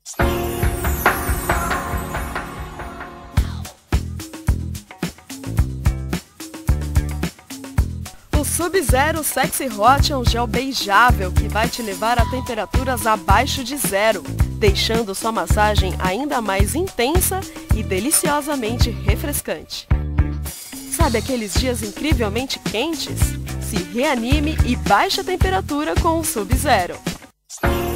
O Sub-Zero Sexy Hot é um gel beijável que vai te levar a temperaturas abaixo de zero, deixando sua massagem ainda mais intensa e deliciosamente refrescante. Sabe aqueles dias incrivelmente quentes? Se reanime e baixe a temperatura com o Sub-Zero.